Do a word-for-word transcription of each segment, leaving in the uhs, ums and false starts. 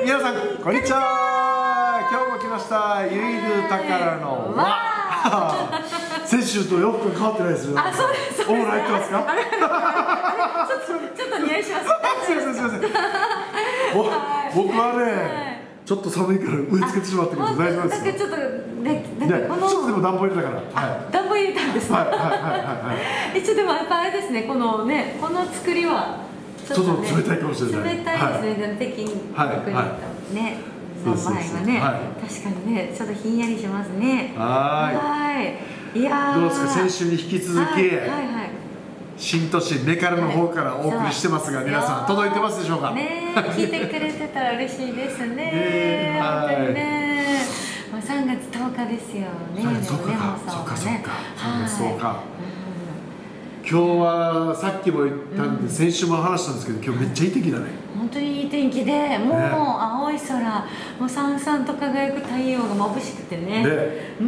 皆さんこんにちは。今日も来ましたゆいるたからのわ先週と洋服が変わってないですよ。 あ、そうです。 オーラ入ってますか？ ちょっと似合いします。 すいませんすいません。僕はね、ちょっと寒いから植え付けてしまったけど大丈夫ですよ。 なんかちょっとね、 ちょっとでも暖房入れたから。 暖房入れたんです。はいはいはいはい。ちょっとでもやっぱあれですね、このね、この作りはちょっと冷たいかもしれない。 冷たいですね。的にね、の場合はね、確かにね、ちょっとひんやりしますね。はい。いやどうですか、先週に引き続き新都心目からの方からお送りしてますが、皆さん届いてますでしょうかね。聞いてくれてたら嬉しいですね。本当にね。さんがつとおかですよね。 そうかそうかそうか。さんがつとおか。今日はさっきも言ったんで、先週も話したんですけど、今日めっちゃいい天気だね。 本当にいい天気で、もう青い空、もうさんさんと輝く太陽が眩しくてね。うん、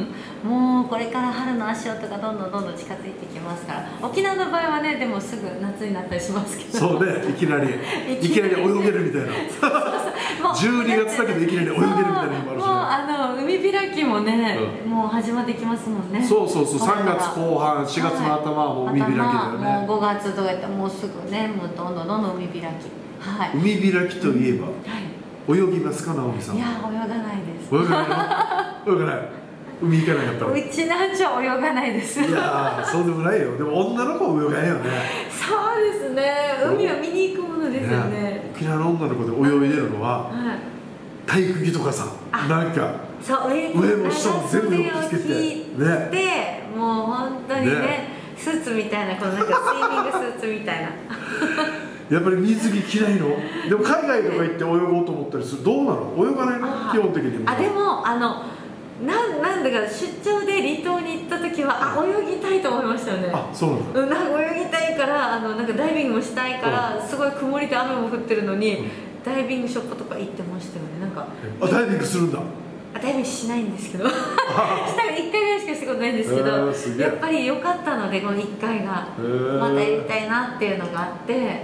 もうこれから春の足音がどんどんどんどん近づいてきますから。沖縄の場合はね、でもすぐ夏になったりしますけど。 そうね、いきなりいきなり泳げるみたいな。じゅうにがつだけどいきなり泳げるみたいなのもあるしね。 もうあの海開きもね、もう始まってきますもんね。 そうそうそう、さんがつこうはん、しがつの頭はもう海開きだよね。 もうごがつとか言ってもうすぐね、もうどんどんどんどん海開き。はい。 海開きといえば泳ぎますか、直美さん。 いや、泳がないです。 泳がないの？泳がない。海行かなかったら。 うちなんちゃ泳がないです。 いやー、そうでもないよ。でも女の子は泳がないよね。 そうですね。海は見に行くものですよね。 沖縄の女の子で泳いでるのは体育着とかさ、なんか上も下も全部よくつけてね。もう本当にね、スーツみたいな、このなんかスイミングスーツみたいな。 やっぱり水着着ないの？でも海外とか行って泳ごうと思ったりする。どうなの？泳がないの？基本的に。 あ、でもあのなんなんだか出張で離島に行った時はあ泳ぎたいと思いましたよね。 あ、そうなんだ。 うん、なんか泳ぎたいからあのなんかダイビングもしたいからすごい曇りで雨も降ってるのに、うん、ダイビングショップとか行ってましたよね。なんかあ、ダイビングするんだ。 あ、ダイビングしないんですけどしたらいっかいぐらいしかしたことないんですけど、えー、やっぱり良かったのでこのいっかいが、えー、またやりたいなっていうのがあって。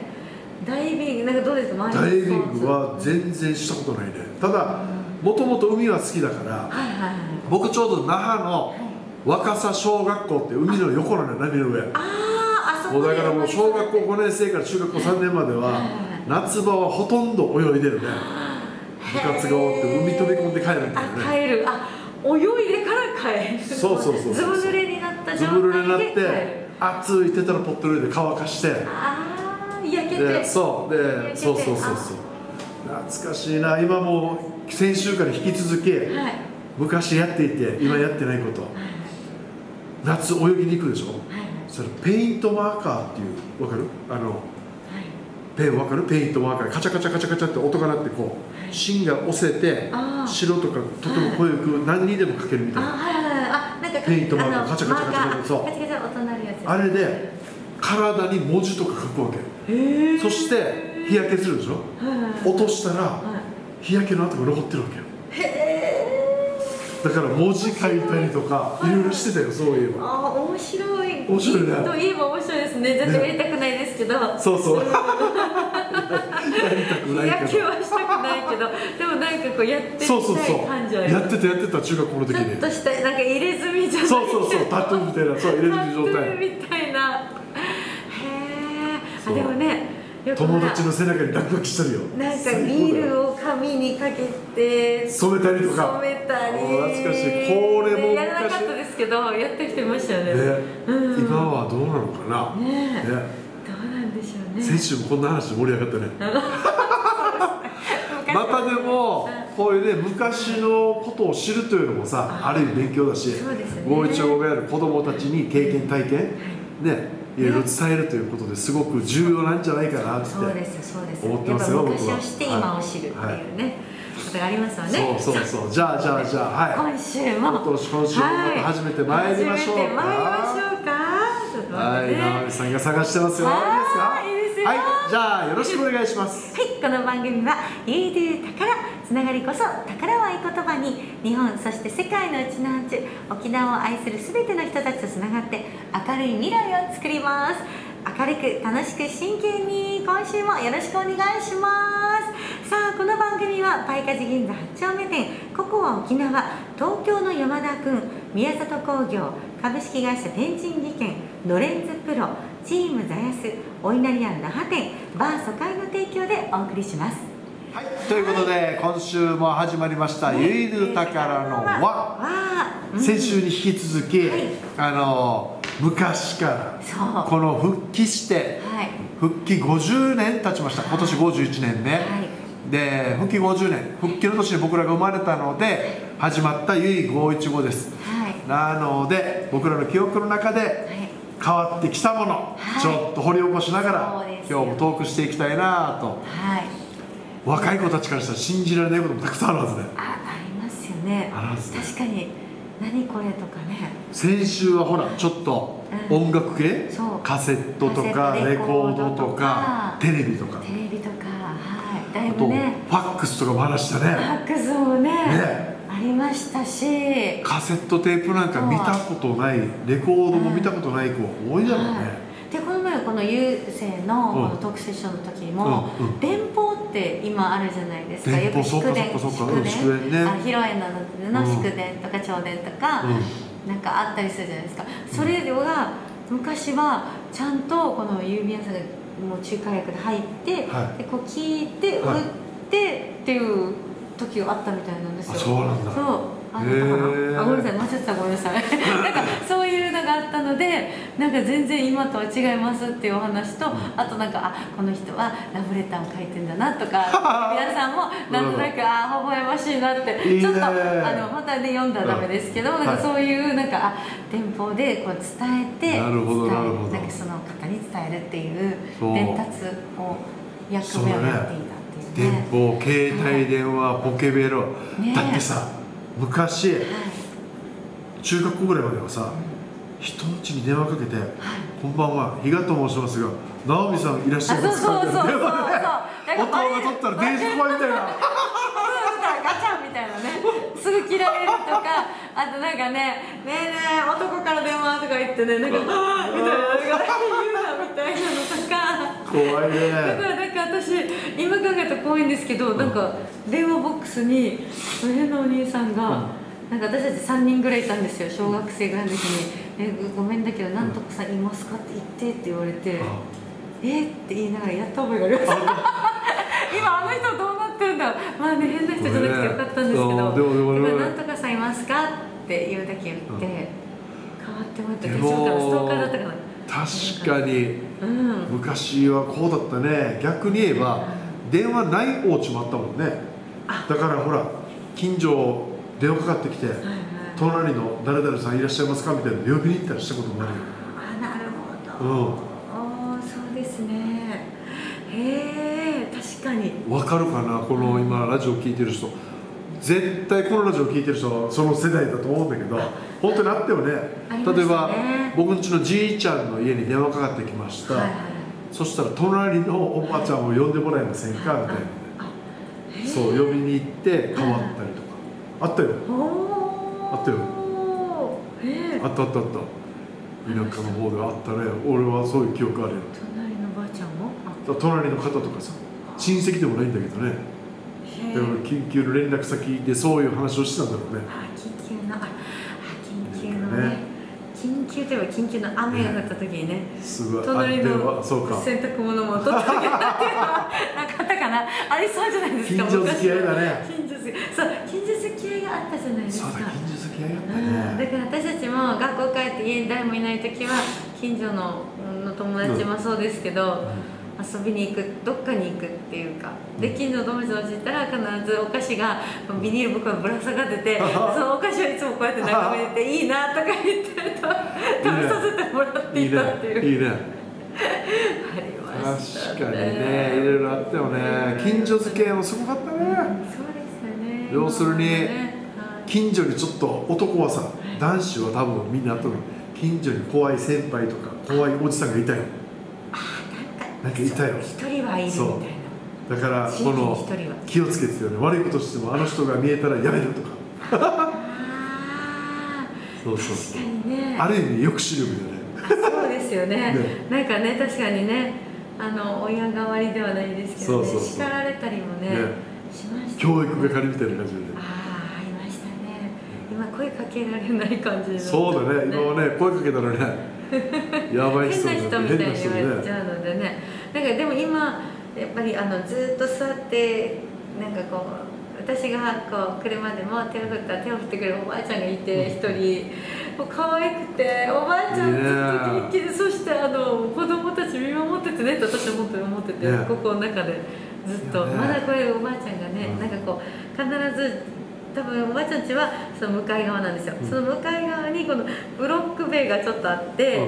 ダイビングなんかどうですか？ ダイビングは全然したことないね。ただもともと海は好きだから、僕ちょうど那覇の若狭小学校って海の横なのよ、波の上。ああ、そこで。だからもう小学校ごねんせいから中学校さんねんまでは夏場はほとんど泳いでるね。部活が終わって海飛び込んで帰るみたいなね。 帰る。あ、泳いでから帰る。 そうそうそう。 ずぶ濡れになった状態で帰る。 ずぶ濡れになって暑いてたらポットルで乾かして。 焼けて、 そうで、そうそうそうそう、懐かしいな。今も先週から引き続き、はい、昔やっていて今やってないこと、はい、夏泳ぎに行くでしょ、はい、それペイントマーカーっていう、分かる？あの、はい、ペン分かる？ペイントマーカーカチャカチャカチャカチャって音が鳴ってこう、はい、芯が押せて白とかとても濃ゆく何にでも描けるみたいな。ペイントマーカーカチャカチャカチャカチャ、そうあれで体に文字とか書くわけ。そして日焼けするでしょ、落としたら日焼けの跡が残ってるわけよ。だから文字書いたりとかいろいろしてたよ、そういえば。 ああ、面白い。 面白いね。 といえば面白いですね。絶対やりたくないですけど。 そうそう。やりたくないけど。日焼けはしたくないけど、でもなんかこうやってみたい感じは。 やってたやってた中学校の時に。 ちょっとしたなんか入れ墨じゃない。 そうそうそう、タトゥーみたいな、そう入れ墨状態。 タトゥーみたいな。へえ。あ、でもね。 友達の背中に落書きしてるよ。 なんかビールを紙にかけて染めたりとか。 染めたり。 懐かしい。これもやらなかったですけど、やってる人いましたよね。 今はどうなのかな。 ね。どうなんでしょうね。 先週もこんな話盛り上がったね。またでもこういうね、昔のことを知るというのもさ、ある意味勉強だし、郷一郎がやる子供たちに経験体験ね。いろいろ伝えるということですごく重要なんじゃないかなって思ってますよ。 昔を知って今を知るっていうね、ことがありますよね。 そうそうそう。じゃあじゃあじゃあ、はい。 今週も今週もまた始めてまいりましょうか。 参りましょうか。 はい、直美さんが探してますよ。いいですか？いいですよ。はい、じゃあよろしくお願いします。 はい、この番組はゆいる宝、つながりこそ宝を合言葉に、日本そして世界のうちのうち沖縄を愛するすべての人たちとつながって明るい未来を作ります。明るく楽しく真剣に今週もよろしくお願いします。さあ、この番組組はパイカジ銀座はち丁目店、ココア沖縄、東京の山田くん、宮里工業、株式会社天神技研、ノレンズプロ、チームザヤス、お稲荷庵那覇店、バー疎開の提供でお送りします。 はい、ということで今週も始まりました「ゆいる宝の輪」。先週に引き続き、はい、あの昔からこの復帰して、はい、復帰ごじゅうねん経ちました。今年ごじゅういちねんめ、はい、で復帰ごじゅうねん、復帰の年に僕らが生まれたので始まったゆいごひゃくじゅうごです、はい、なので僕らの記憶の中で変わってきたもの、はい、ちょっと掘り起こしながら今日もトークしていきたいなと。はい、若い子たちからしたら信じられないこともたくさんあるはずね。 あ、ありますよね。あるはずね。確かに何これとかね。 先週はほらちょっと音楽系、うん、カセットとかレコードとかテレビとかテレビとか、はい、だいぶね。 あとファックスとかも話したね。 ファックスもね、ねありましたし、 カセットテープなんか見たことない、レコードも見たことない子多いだろうね。はい、 でこの前この郵政のこのトークセッションの時も、うんうん、電報って今あるじゃないですか。よく祝電、祝電、あ、披露宴などの祝電とか弔電とか、うん、なんかあったりするじゃないですか。それが昔はちゃんとこの郵便屋さんがもう仲介役で入って、はい、でこう聞いて売ってっていう時があったみたいなんですよ。 あ、そうなんだ。 そう、あったかな。あ、ごめんなさい、間違ってた、ごめんなさい。なんかそういうのがあったので、なんか全然今とは違いますっていうお話と、あとなんか、あ、この人はラブレターを書いてんだなとか、皆さんもなんとなく、あ、微笑ましいなって、ちょっとあの本当はね読んだらダメですけど、なんかそういうなんか、あ、電報でこう伝えて、 なるほどなるほど、 なんかその方に伝えるっていう伝達を役目をやっていた。 電報、携帯電話、ポケベル、ね、だってさ、昔、はい、中学校ぐらいまではさ、人の家に電話かけて、はい、こんばんは、比嘉と申しますが、直美さんいらっしゃいますかみたいな電話で、音が取ったら電子コマみたいな。 ガチャンみたいなね、すぐ切られるとか、あとなんかね、ねえねえ、男から電話とか言ってね、なんか、あーみたいな、言うなみたいなのとか。 怖いね。 だからなんか私、今考えたら怖いんですけど、なんか電話ボックスに、上のお兄さんが、なんか私たちさんにんぐらいいたんですよ、小学生ぐらいの時に。え、ごめんだけど、なんとかさんいますかって言ってって言われて、えって言いながらやった覚えがあります。今、あの人どうなってるんだ、まあね、変な人じゃなくてよかったんですけど、今、なんとかさんいますかって言うだけ言って、変わってもらったけど、そうか、ストーカーだったかな。 確かに、うん、昔はこうだったね。逆に言えば、うん、電話ないお家もあったもんね。だからほら、近所電話かかってきて、はいはい、隣の誰々さんいらっしゃいますかみたいな呼びに行ったりしたこともあるよ。 あ、なるほど、うん、あ、そうですね。へえ、確かにわかるかな、この今ラジオ聞いてる人。絶対このラジオ聞いてる人はその世代だと思うんだけど、本当にあってもね、ね、例えば僕んちのじいちゃんの家に電話かかってきました、はいはい、そしたら隣のおばちゃんを呼んでもらえませんかみたいな、そう呼びに行って変わったりとかあったよ。あったよ。あったあったあった。田舎の方であったね。俺はそういう記憶あるよ。 隣のばあちゃんも？ 隣の方とかさ、親戚でもないんだけどね。だから緊急の連絡先でそういう話をしてたんだろうね。 あ、緊急の、あ、緊急のね、緊急といえば緊急の雨が降った時にね、隣の洗濯物も取ってあげたっていうのはなかったかな、ありそうじゃないですか。 近所付き合いだね。 近所付き合い、そう、近所付き合いがあったじゃないですか。 そうだ、近所付き合いあったね。 だから私たちも学校帰って家に誰もいない時は近所のの友達もそうですけど。遊びに行く、どっかに行くっていうか、で近所の友達の家行ったら必ずお菓子がビニール袋にぶら下がってて、そのお菓子をいつもこうやって眺めてていいなとか言ってると食べさせてもらっていたっていう。 いいね。 ありましたね。 確かにね、いろいろあったよね。近所付き合いもすごかったね。 そうですよね。 要するに近所にちょっと男はさ、男子は多分みんなあったの。近所に怖い先輩とか怖いおじさんがいたよ。なんかいたよ。 一人はいるみたいな。だからこの気をつけてよね。悪いことしてもあの人が見えたらやめるとか。そうそうそう。確かにね。ある意味抑止力だよね。そうですよね。なんかね、確かにね、あの親代わりではないですけどね、叱られたりもね教育係みたいな感じで。 ああ、いましたね。今声かけられない感じ。 そうだね。今はね、声かけたらね、やばい人変な人みたいに言われちゃうのでね。なんかでも今やっぱりあのずっと座ってなんかこう。私がこう車でも手を振ったら手を振ってくれるおばあちゃんがいて一人もう可愛くておばあちゃんずっと元気でそしてあの子供たち見守っててねって私は思って思っててここの中でずっとまだこれおばあちゃんがねなんかこう必ず多分おばあちゃん家はその向かい側なんですよ、うん、その向かい側にこのブロック塀がちょっとあって、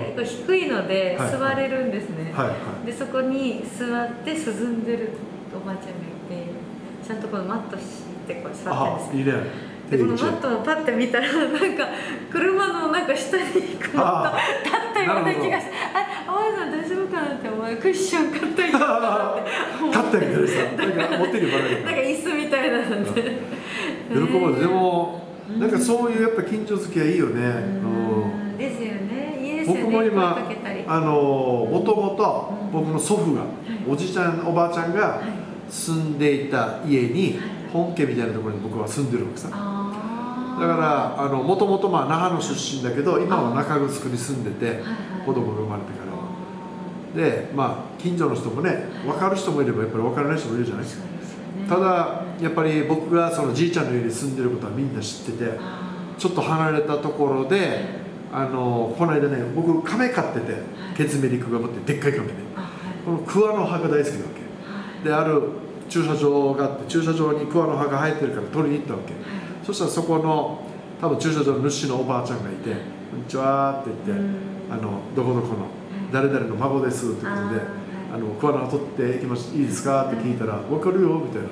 うん、低いので座れるんですね、はいはい、でそこに座って涼んでるおばあちゃんがいてちゃんとこのマット敷いてこう座ってるんですよ。いいね。でこのマットをパッて見たらなんか車のなんか下にこう立ったような気がしてあ、おばあさん大丈夫かなって思うクッション買ったりとか立ったりとかさなんか持ってるよなんか椅子みたいなので喜ばれでもなんかそういうやっぱ近所付き合いいいよね。 うんですよね。いいですよね。 僕も今あのもともと僕の祖父がおじいちゃんおばあちゃんが住んでいた家に本家みたいなところに僕は住んでるわけさ。だからあのもともとまあ那覇の出身だけど今は中城に住んでて子供が生まれてからでまあ近所の人もね分かる人もいればやっぱり分からない人もいるじゃない。ただやっぱり僕がそのじいちゃんの家に住んでることはみんな知っててちょっと離れたところであのこの間ね僕亀飼っててケツメリクガモってでっかい亀ねこの桑の葉が大好きなわけである駐車場があって駐車場に桑の葉が生えてるから取りに行ったわけ、はい、そしたらそこの多分駐車場の主のおばあちゃんがいて「こんにちは」って言って「あのどこどこの誰々の孫です」ってことで「あの桑の葉取っていきましいいですか?」って聞いたら「分かるよ」みたいな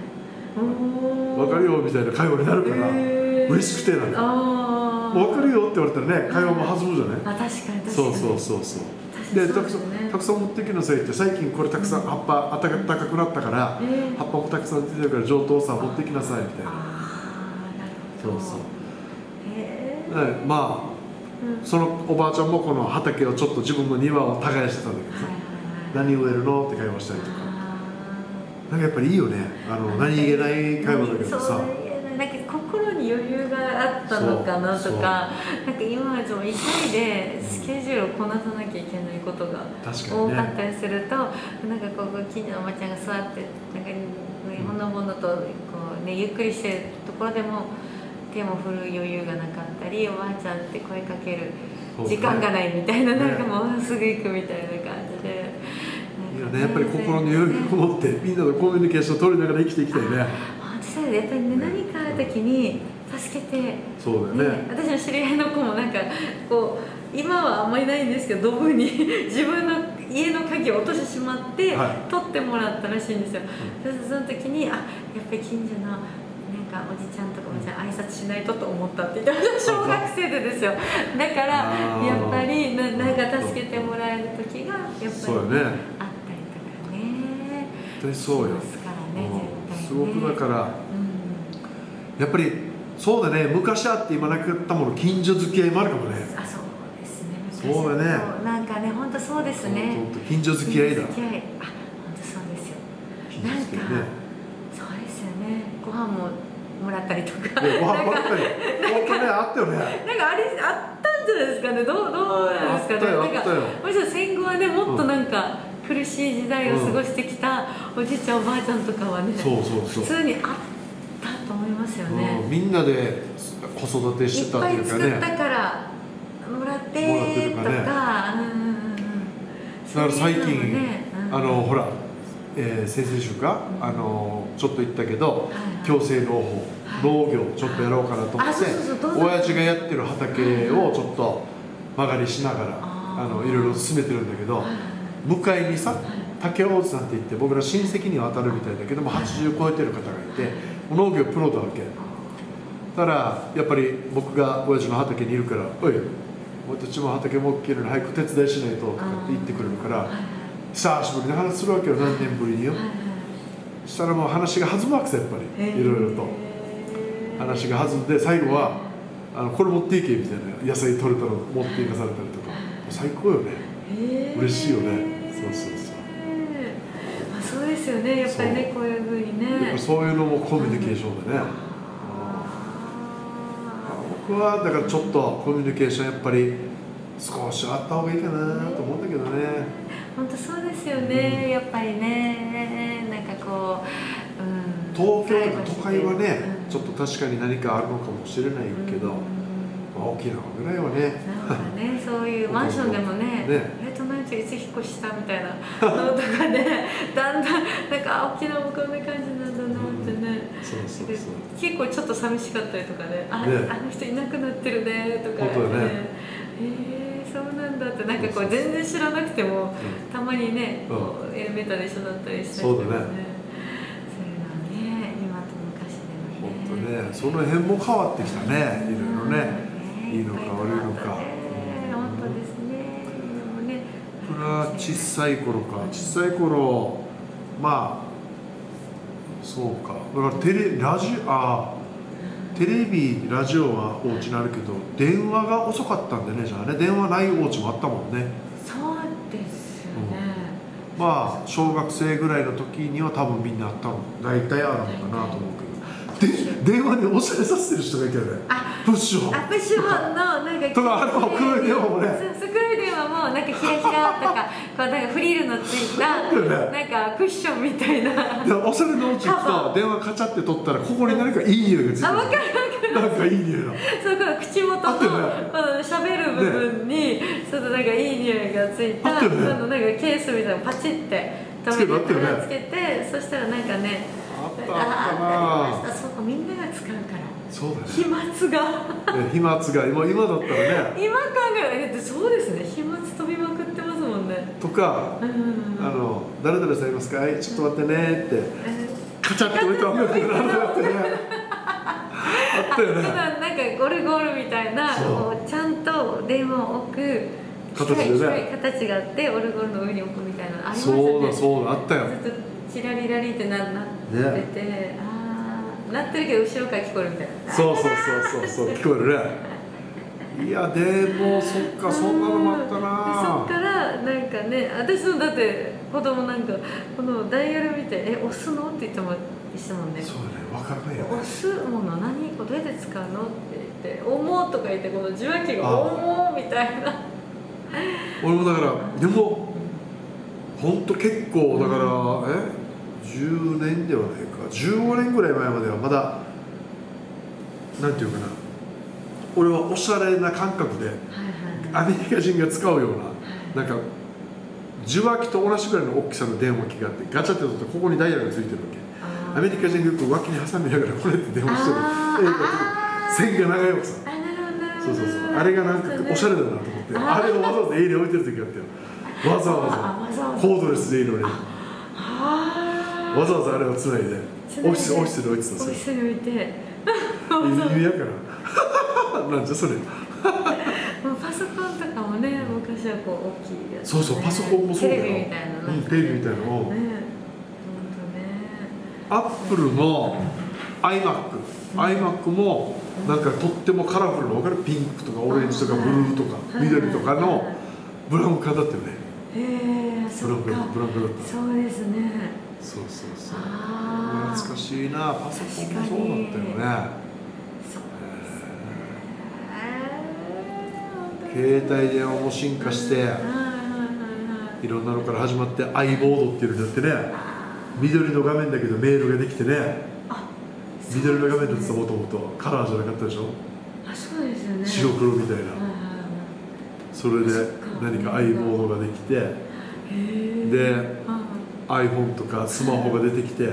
「分かるよ」みたいな会話になるから嬉しくてなんだ分かるよって言われたらね会話も弾むじゃない。 あ、確かに確かにそうそうそうそうでたくさんたくさん持ってきなさいって最近これたくさん葉っぱ暖かくなったから葉っぱもたくさん出てるから上等さ持ってきなさいみたいな。そうそうでまあそのおばあちゃんもこの畑をちょっと自分の庭を耕してたんだけどさ何植えるのって会話したりとかなんかやっぱりいいよねあの何気ない会話だけどさなんか心に余裕があったのかなとか、なんか今はちょっと急いでスケジュールをこなさなきゃいけないことが多かったりすると、なんかこう近所のおばちゃんが座ってなんかほのぼのとこうねゆっくりしてるところでも手も振る余裕がなかったり、おばあちゃんって声かける時間がないみたいな、なんかもうすぐ行くみたいな感じで。 いやね、やっぱり心に余裕を持ってみんなのコミュニケーションを取りながら生きていきたいね。 やっぱりね、何かある時に助けて、 そうだよね、 私の知り合いの子もなんかこう今はあんまりないんですけど、ドブに自分の家の鍵を落としてしまって、はい、取ってもらったらしいんですよ、うん、その時にあやっぱり近所のなんかおじちゃんとかおじちゃん挨拶しないとと思ったって言ってました。小学生でですよ。だからやっぱりななんか助けてもらえる時がやっぱり、ね、 そうよね、 あったりとかね。 本当にそうよ。 ますからね、絶対ね。 すごくだから、うん、やっぱりそうだね、昔あって今なくなったもの近所付き合いもあるかもね。 あ、そうですね。 そうだね。 なんかね、本当そうですね。 近所付き合いだ。 近所付き合い、あ、本当そうですよ。なんか、そうですよね。ご飯ももらったりとか。 ご飯もらったり。本当ね、あったよね。 なんかあれあったんじゃないですかね。どうどうなんですかね。なんかもし戦後はね、もっとなんか苦しい時代を過ごしてきたおじいちゃんおばあちゃんとかはね、 そうそうそう。 普通にあったと思いますよね。 みんなで子育てしてたっていうかね。 いっぱい作ったからもらってとか。だから最近あのほら。えー、先々週か、うん、あのちょっと言ったけど、はいはい、共生農法、はい、農業ちょっとやろうかなと思って、親父がやってる畑をちょっと曲がりしながら、はい、あのいろいろ進めてるんだけど、はい、向かいにさ竹大津さんって言って僕ら親戚には当たるみたいだけどもはちじゅう超えてる方がいて農業プロだわけだからやっぱり僕が親父の畑にいるから「おい俺たちも畑も OK なのに早く手伝いしないと」とかって言ってくれるから。久しぶりに話するわけよ、何年ぶりによ。そしたらもう話が弾むわけさ、やっぱりいろいろと話が弾んで、最後はあのこれ持っていけみたいな、野菜取れたの持っていかされたりとか、最高よね、嬉しいよね。そうそうそう、 あ、そうですよね、やっぱりね、こういうふうにね、 やっぱそそういうのもコミュニケーションでね、僕はだからちょっとコミュニケーションやっぱり少しあった方がいいかなと思うんだけどね。 本当そうですよね、うん、やっぱりね、なんかこう、うん、 東京とか都会はね、うん、ちょっと確かに何かあるのかもしれないけど、うん、まあ、沖縄ぐらいはね、 なんかね、そういうマンションでもね、ね、えっと何時いつ引っ越したみたいなのとかね、だんだんなんか沖縄もこんな感じなんだなってね、うん、そうそうそう、結構ちょっと寂しかったりとかね、あ、ね、あの人いなくなってるねとかね、えー、そうなんだって、なんかこう全然知らなくても、うん、たまにね、こうエレベーターで一緒だったりして、そうだね、そういうのはね、今と昔でもね、 本当ね、その辺も変わってきたね、いろいろね、いいのか悪いのか、 本当ですね。 これは小さい頃か、小さい頃、まあそうか、だからテレラジあテレビラジオはお家にあるけど、電話が遅かったんでね、じゃあね、電話ないお家もあったもんね。 そうですよね、 うん、まあ小学生ぐらいの時には多分みんなあったの、大体あるのかなと思うけど、で電話でおしゃれさせてる人がいたよね。プッシュホン、 あ、プッシュホンのなんかとか、あの黒い電話もね、 そう、黒い電話もなんかヒラヒラとかこうなんかフリルのついたなんかクッションみたいな、 おしゃれのうちと電話カチャって取ったらここに何かいい匂いがついてる。 あ、分かる分かる、 なんかいい匂いが、 そう、この口元のこの喋る部分にちょっとなんかいい匂いがついた、そのなんかケースみたいなのパチって止めてつけて、そしたらなんかね、 あったあったな、 そうか、みんなが使うから、 そうだね、 飛沫が飛沫が今今だったらね、 今考えるとそうですね、飛沫飛びまくってますもんね。 とか、あの誰々さんいますか、はい、ちょっと待ってねってカチャッと置いて音楽が鳴るのってね、あったよね。 なんかゴルゴールみたいな、こうちゃんと電話を置く形でね、 形があってオルゴールの上に置くみたいなのありますよね。 そうだそうだ、あったよ。 ずっとチラリラリってななってて、ね、ああ、なってるけど後ろから聞こえるみたいな。 そうそうそうそうそう、聞こえるね。いやでもそっか、そんなのもあったな。 そっからなんかね、私のだって子供なんかこのダイヤル見て「え、押すの?」って言ってもしたもんね。 そうね、分からないよね。 押すもの何、こうどうやって使うのって言って「重」とか言って、この受話器が「重」みたいな。 俺もだから、でも本当結構だから、うん、えじゅうねんではないか、じゅうごねんぐらい前まではまだなんていうかな、俺はおしゃれな感覚でアメリカ人が使うような、なんか受話器と同じぐらいの大きさの電話機があって、ガチャって取ってここにダイヤルがついてるわけ。アメリカ人がよく脇に挟みながらこれって電話してる、線が長いわけさ。そうそうそう、あれがなんかおしゃれだなと思って、あれをわざわざ家に置いてる時あったよ。わざわざコードレスでいいのにわざわざあれをつないでオフィスオフィスで置いてた。 オフィスに置いて意味やからなんじゃそれ。 パソコンとかもね、昔はこう大きいやつ、 そうそう、パソコンもそうだよ。 テレビみたいな、うん、 テレビみたいなのを、 ね、 アップルの iMac、iMac もなんかとってもカラフルな、分かる？ピンクとかオレンジとかブルーとか緑とかのブラウン管だったよね。 へえ、そっか、 ブラウン管だった。 そうですね。 そうそうそう。懐かしいな、パソコンもそうだったよね。携帯電話も進化して、いろんなのから始まって i ボードっていうのになってね、緑の画面だけどメールができてね、緑の画面だってもともとカラーじゃなかったでしょ。 あ、そうですよね。 白黒みたいな。それで何か i ボードができて、で iPhone とかスマホが出てきて、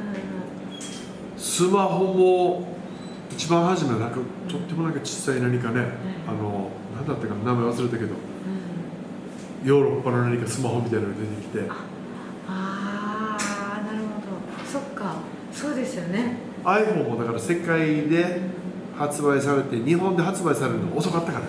スマホも一番初めはなんかとってもなんか小さい何かね、あの何だったかな、名前忘れたけど、ヨーロッパの何かスマホみたいなのが出てきて、 ああ、なるほど、そっか、そうですよね。 iPhone もだから世界で発売されて日本で発売されるの遅かったからね。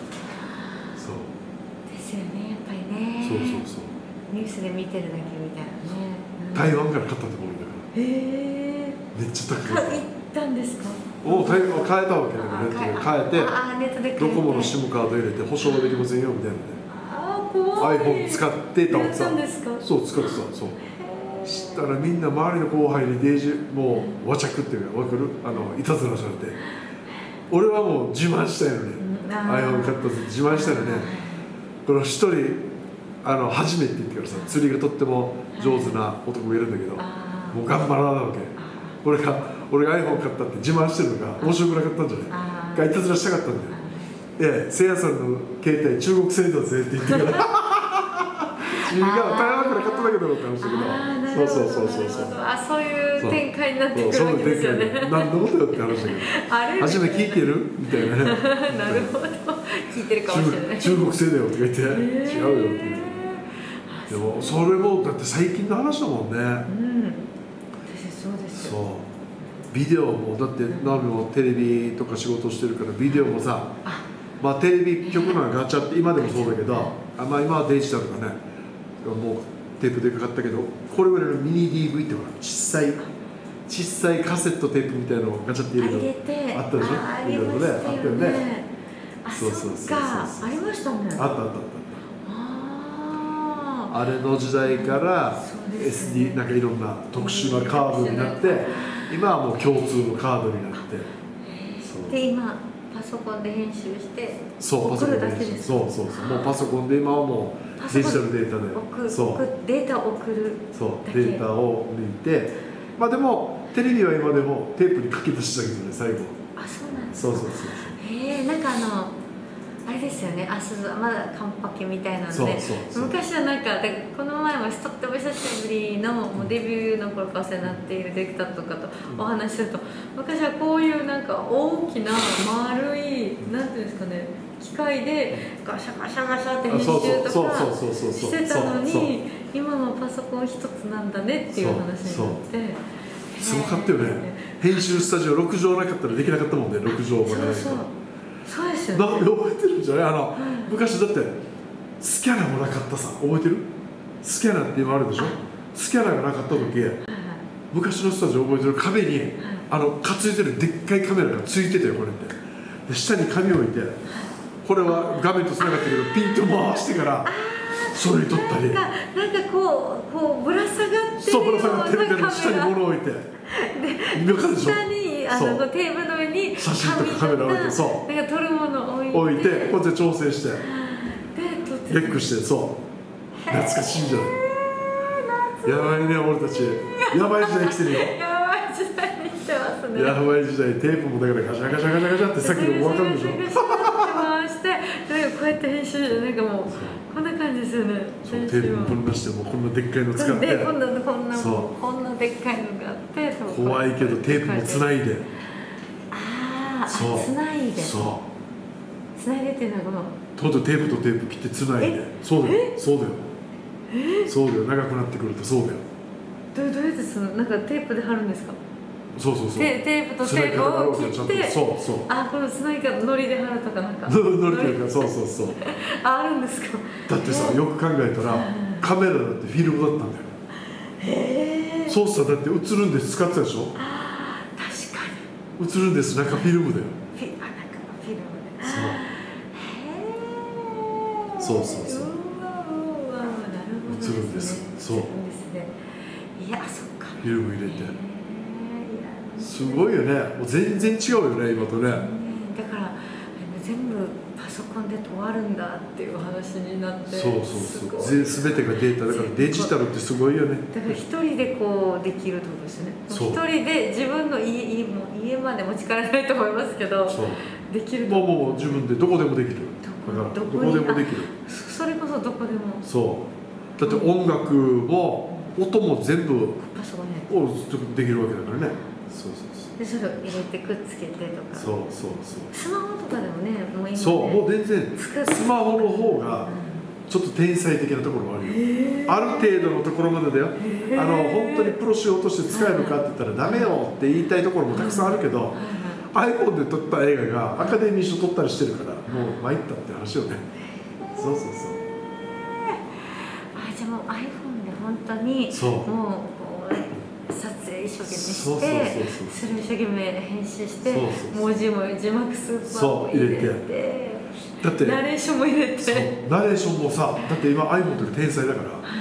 そうですよね、やっぱりね。 そうそうそう、 ニュースで見てるだけみたいなね、うん、 台湾から買ったところだから。へえ、 めっちゃ高い。 行ったんですか？ お台湾変えたわけだから、ネットで変えて、ドコモの シム カード入れて保証ができませんよみたいなね。 ああ、怖い。 iPhone 使ってたわけさ。 やったんですか？ そう、使ってた。そう知っったらみんな周りの後輩にデイジもう和着っていうか分かるあのいたずらされて、俺はもう自慢したいのね、iPhone 買ったって自慢したいのね。この一人あの初めて言ってからさ、釣りがとっても上手な男がいるんだけど、もう頑張らないわけ。俺が俺が iPhone 買ったって自慢してるのが面白くなかったんじゃないか、いたずらしたかったんだよ。いや、せいやさんの携帯中国製だぜって言ってから違う、台湾から買っただけだろうって話だけど、そうそうそうそうそう、 あ、そういう展開になってくるわけですよね。 何のことよって話だけど、初め聞いてるみたいなね。なるほど、聞いてるかもしれない。 中国製だよとか言って、違うよって言って。でもそれもだって最近の話だもんね。うん、 私そうですよ。そう、 ビデオもだってナミもテレビとか仕事してるから、ビデオもさ、まあテレビ局のガチャって今でもそうだけど、あ、まあ今はデジタルだね、もうテープでかかったけど、これぐらいのミニ ディーブイ ってほら小さい小さいカセットテープみたいなのをガチャって入れるのあったでしょ。 ありましたよね。あったよね。そうそうそうそう、ありましたね。あったあったあった。 あれの時代から エスディー なんかいろんな特殊なカードになって、今はもう共通のカードになって、 で今パソコンで編集して送るだけです。そうそうそう、もうパソコンで今はもうデジタルデータでそうデータを送る、 そうデータを抜いて、まあでもテレビは今でもテープに書き出したけどね、最後。 あ、そうなんですか。そうそうそう。 へえ、なんかあのあれですよね、あ、そうそう、まだカンパケみたいなので、昔はなんか、でこの前もとっても久しぶりのもうデビューの頃からお世話になっているディレクターとかとお話しすると、昔はこういうなんか大きな丸い、なんていうんですかね、機械でガシャガシャガシャって編集とかしてたのに、今のパソコン一つなんだねっていう話になって、 すごかったよね。編集スタジオろく畳なかったらできなかったもんね、ろく畳もないから。 そうですよね。 なんで覚えてるんじゃない？あの、うん、昔だってスキャナーもなかったさ、覚えてる？スキャナーって今あるでしょ。スキャナーがなかった時、昔のスタジオ覚えてる？壁にあの担いでるでっかいカメラがついてたよ、これって。で下に紙を置いて、これは画面とつながってるけどピンと回してからそれ撮ったり。 なんかなんかこうこうぶら下がってるそう、ぶら下がってるみたいな、下に物を置いて。で、 下にあのテーブルの上に写真とかカメラ置いて、そうなんか撮るものを置いて置いて、こっちで調整してで撮ってレックして、そう懐かしいんじゃない。やばいね、俺たちやばい時代来てるよ。 やばい時代に来てますね。 やばい時代、テープもだからガシャガシャガシャガシャってさっきの分かるでしょ。 回してなんかこうやって編集なんかもうこんな感じですよね。 テープも分離してもこんなでっかいの使って、 こんなこんなこんなでっかいのがあって、 怖いけどテープもつないで、 ああ、つないで、そうつないでっていうのがとうとうテープとテープ切ってつないで、そうだよ、そうだよ、そうだよ、長くなってくるとそうだよ。 どうやってそのなんかテープで貼るんですか？ そうそうそう。 テープとテープを切って、 そうそう。 あ、このつなぎ方、のりで貼るとかなんか。 のりというか、そうそうそう。 あ、あるんですか。 だってさ、よく考えたらカメラだってフィルムだったんだよ。へえ。そうさ、だって映るんです使ってたでしょ。 あ、確かに。映るんです、なんかフィルムだよ。 フィ、あ、なんかフィルムで。 そう。へえ。そうそうそう。 うわうわ、なるほど。 映るんです。そう。 いや、そっか。 フィルム入れて。すごいよね。もう全然違うよね、今とね。 だから全部パソコンで問わるんだっていう話になって、 そうそうそう。すべてがデータだからデジタルってすごいよね。 だから一人でこうできるってことですね。一人で自分の家も家まで持ち帰らないと思いますけど、できる。 もうもう自分でどこでもできる。だからどこでもできる。 それこそどこでも。 そう。だって音楽も音も全部パソコンでできるわけだからね。そうそうそう。 でそれを入れてくっつけてとか。 そうそうそう。 スマホとかでもね、もう今ね。 そう、もう全然スマホの方がちょっと天才的なところもあるよ。ある程度のところまでだよ。あの本当にプロ仕様として使えるかって言ったらダメよって言いたいところもたくさんあるけど、iPhone で撮った映画がアカデミー賞撮ったりしてるからもう参ったって話よね。そうそうそう。 あ、じゃあもう iPhone で本当にもう。撮影一生懸命してそれを一生懸命編集して文字も字幕スーパーも入れてナレーションも入れてナレーションもさ、だって今 iPhone とか天才だから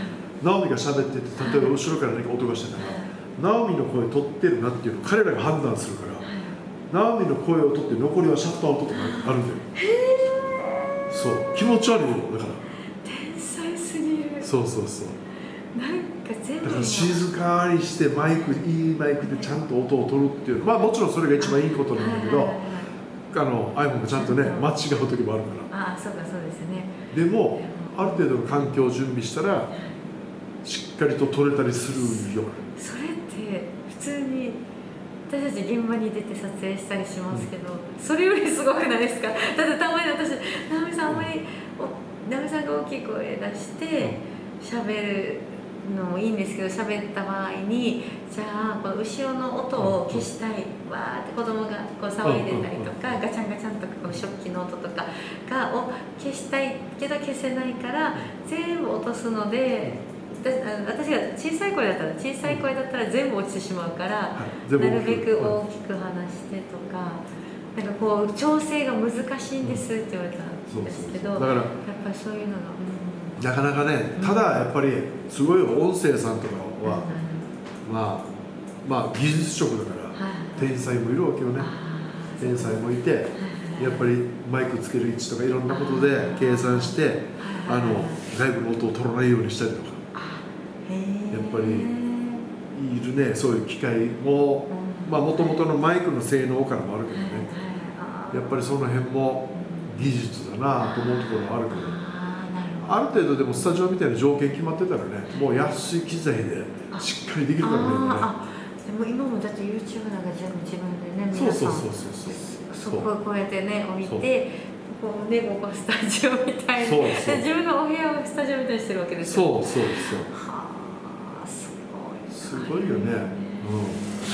直美が喋ってて、例えば後ろから何か音がしてたら、直美の声取ってるなっていうのを彼らが判断するから、直美の声を取って残りはシャットアウトとかあるんだよ。そう気持ち悪いよ。だから天才すぎる。 そうそうそう。 なんか全部だから静かにしてマイク、いいマイクでちゃんと音を取るっていう、まあもちろんそれが一番いいことなんだけど、あの iPhone がちゃんとね間違う時もあるから。 ああそうかそうですね。 でもある程度の環境を準備したらしっかりと取れたりするよ。 それって普通に私たち現場に出て撮影したりしますけど、うん、それよりすごくないですか。だってたまに私直美さんあんまり直美さんが大きい声出して喋るのもいいんですけど、喋った場合にじゃあこの後ろの音を消したい、わーって子供がこう騒いでたりとか、ガチャンガチャンとかこの食器の音とかがを消したいけど消せないから全部落とすので、私が小さい声だったら小さい声だったら全部落ちてしまうから、はい、なるべく大きく話してとか、なんかこう調整が難しいんですって言われたんですけど、だからやっぱりそういうのが、うん、 なかなかね、ただやっぱりすごい音声さんとかは、うん、まあまあ技術職だから、はい、天才もいるわけよね。天才もいて、やっぱりマイクつける位置とかいろんなことで計算して、あの外部の音を取らないようにしたりとか。やっぱりいるね、そういう機械も、まあもともとのマイクの性能からもあるけどね、やっぱりその辺も技術だなと思うところもあるけど、ある程度でもスタジオみたいな条件決まってたらね、もう安い機材でしっかりできるからね。 でも今もだって YouTube なんか全部自分でね、皆さんそうそうそうそうそこをこうやってね置いて、こうね、ここスタジオみたいに、自分のお部屋をスタジオみたいにしてるわけですよ。 そうそうそう。すごいよね、うん、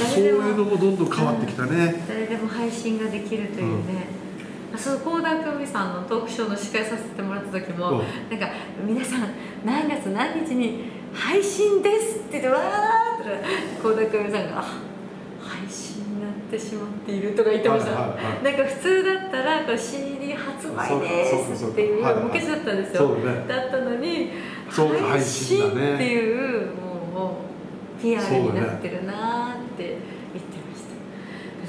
そういうのもどんどん変わってきたね。 誰でも配信ができるというね、うん、その倖田來未さんのトークショーの司会させてもらった時も、うん、なんか皆さん何月何日に配信ですって言ってわーって倖田來未さんが配信になってしまっているとか言ってました。はいはいはい、なんか普通だったらこう シーディー 発売ですっていう昔だったんですよ、はいはい、だったのに配信っていうもうピアールになってるなって言ってました。